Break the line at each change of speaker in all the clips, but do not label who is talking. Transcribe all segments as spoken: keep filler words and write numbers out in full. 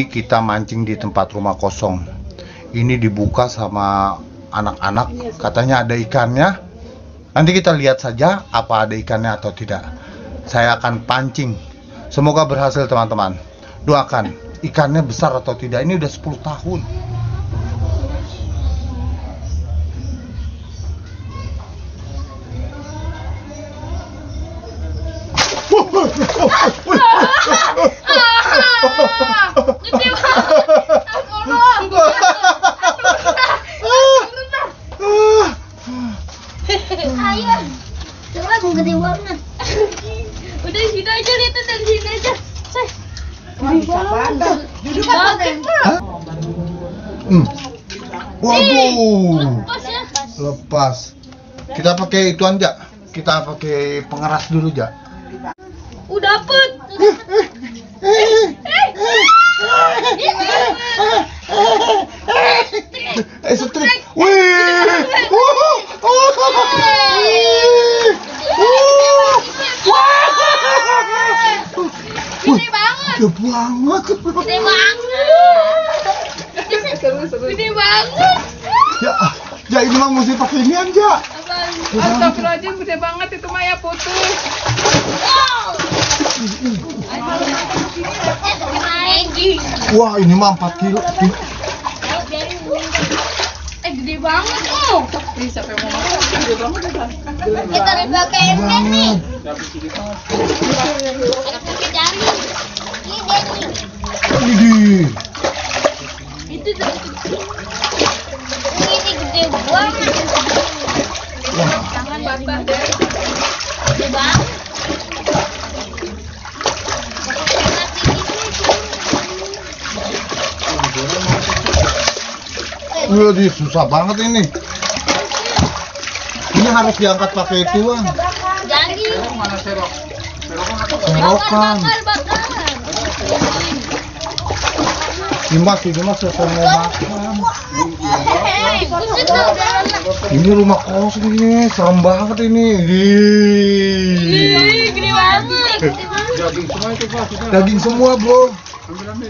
Ini kita mancing di tempat rumah kosong. Ini dibuka sama anak-anak, katanya ada ikannya. Nanti kita lihat saja apa ada ikannya atau tidak. Saya akan pancing. Semoga berhasil teman-teman. Doakan ikannya besar atau tidak. Ini udah sepuluh tahun.
Ayo, coba gede banget. Udah sini aja, lihat dari sini aja. Say.
Bisa banget. Duduk apa?
Hmm. Waduh.
Lepas ya.
Lepas. Kita pakai itu aja. Kita pakai pengeras dulu aja.
Uh, dapet.
Eh, setrik. Wih.
Gede banget.
Gede banget.
Gede banget. Gede banget.
Ya, ya ini mah mesti pakai ini aja.
Astagfirullahaladzim, gede banget itu mah ya, putus.
Wow.
Wah, ini mah empat kilo.
Eh, gede banget tuh.
Bisa sampai mau makan, gede banget ya.
Kita dipakai ember nih. Pakai jari. Ini Denny.
Widih.
Itu tuh. Ini gede banget.
Jangan bantah deh.
Gede banget.
Widih, susah banget ini. Ini harus diangkat pakai ituan.
Jadi.
Mana serok?
Serokan.
Bakar, bakar.
Dimas, Dimas siapa yang mau makan?
Hei, buset lah udah.
Ini rumah kosong ini, serem banget ini.
Ih, gede banget.
Daging semua itu, Pak.
Daging semua, bro.
Ambil ambil.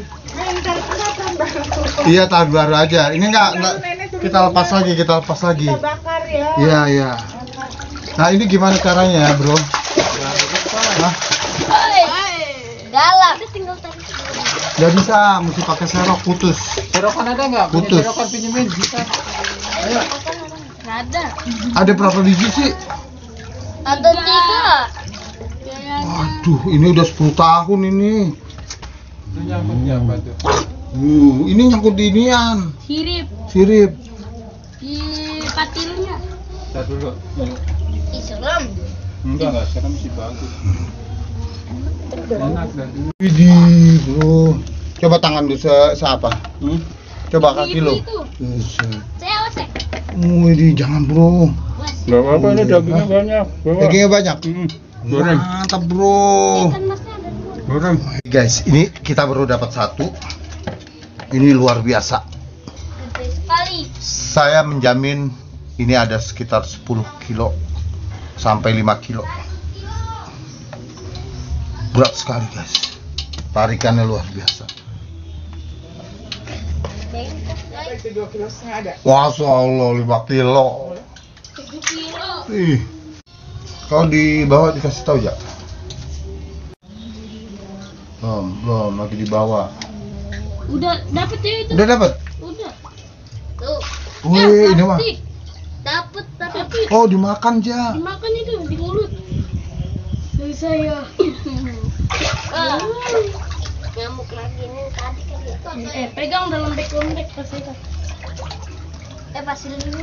Iya, tahan baru aja. Ini enggak, enggak kita lepas lagi, kita lepas lagi.
Bakar ya.
Iya, iya. Nah, ini gimana caranya ya, bro? Hah?
Dalam. Tinggal tarik.
Nggak bisa, mesti pakai serok, putus.
Serokan ada nggak? Punya
Putus.
serokan pinjemin, bisa. Ayo.
Nggak ada.
Ada berapa biji sih?
Ada tiga.
Waduh, ini udah sepuluh tahun ini.
Itu nyangkut ya, Pak tuh.
Uh, ini nyangkut di inian.
Sirip.
Sirip.
Di patilnya.
Tar dulu. Yuk.
Ih, serem.
Enggak, enggak serem sih, bagus. Enak dan
Widih, bro. Coba tangan lu se, se apa?
hmm?
Coba kaki lu.
Itu.
Buset.
Saya osek.
Widih, jangan, bro.
Enggak apa-apa, ini dagingnya banyak. Bawa.
Dagingnya banyak.
Hmm. Goreng.
Mantap, bro.
Ikan masnya ada dua.
Goreng.
Guys, ini kita baru dapat satu. Ini luar biasa.
Gede sekali.
Saya menjamin ini ada sekitar sepuluh kilo sampai lima kilo. Berat sekali, guys. Tarikannya luar biasa.
Itu dua kilo setengah ada.
Masya Allah, lima kilo.
Tujuh kilo.
Ih. Kalau di bawah dikasih tahu ya? Belum, belum, lagi di bawah.
Udah dapet ya itu.
Udah dapat?
Udah. Tuh.
Wih, ini mah.
Dapet, tapi
Oh, dimakan ja.
dimakan itu di mulut. Dari saya. Ah. Nyamuk lagi nih tadi kan itu. Eh, pegang dalam bek-lembek pasti kan. Eh, pasti dulu.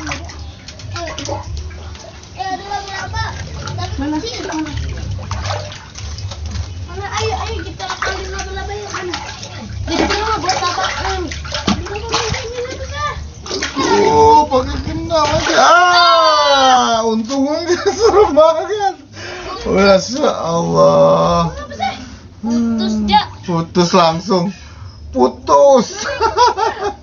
Eh, ada lagi apa? Mana sih? Mana? Ayo, ayo kita ambil laba-laba yang mana? Jadi mah buat apaan?
Oh, pakai kena aja. Ah, untung aja serem banget. Masya Allah.
Putus, Jak.
Putus langsung. Putus.